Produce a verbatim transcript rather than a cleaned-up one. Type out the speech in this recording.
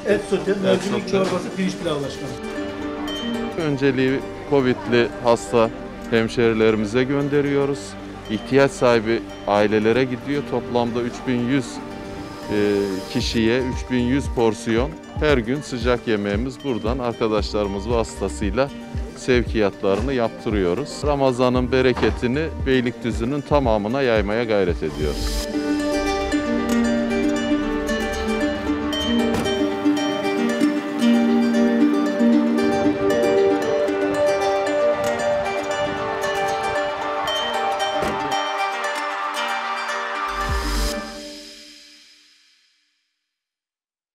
Et sote, mercimek sote. çorbası, pirinç pilavı başkanım. Önceliği Covid'li hasta hemşerilerimize gönderiyoruz. İhtiyaç sahibi ailelere gidiyor. Toplamda üç bin yüz e, kişiye üç bin yüz porsiyon her gün sıcak yemeğimiz buradan arkadaşlarımız vasıtasıyla sevkiyatlarını yaptırıyoruz. Ramazan'ın bereketini Beylikdüzü'nün tamamına yaymaya gayret ediyoruz.